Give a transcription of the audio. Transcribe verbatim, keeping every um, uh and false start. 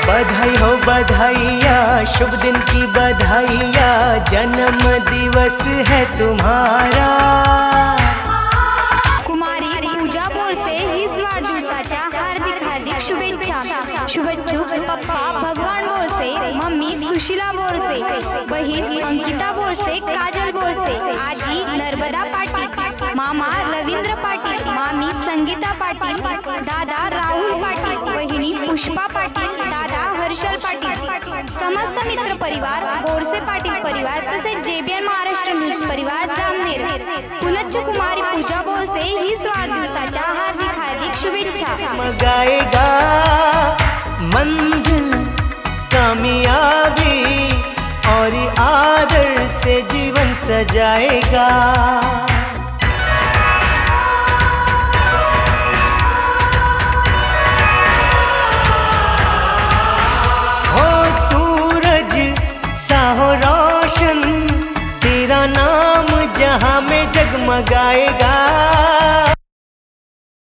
बधाई हो बधाइया, शुभ दिन की बधाइया, जन्म दिवस है तुम्हारा। कुमारी पूजा बोरसे हीच वाढदिवसाच्या हार्दिक हार्दिक शुभेच्छा। शुभेच्छुक पप्पा भगवान बोरसे, मम्मी सुशीला बोरसे, बहीण अंकिता बोरसे, काजल बोरसे, आजी नर्मदा पाटील, मामा रवींद्र पाटील, मामी संगीता पाटील, दादा राहुल पाटील, बहिणी पुष्पा पाटील, दादा हर्षल पाटील, समस्त मित्र परिवार, बोरसे पाटील परिवार तसेच जेबीएन महाराष्ट्र न्यूज परिवार जामनेर, पुनच्च कुमारी पूजा बोरसे हीच वाढदिवसाच्या हार्दिक हार्दिक शुभेच्छा। गाएगा मंजिल कामयाबी और आदर से जीवन सजाएगा। हो सूरज सा हो रोशन, तेरा नाम जहां में जगमगाएगा।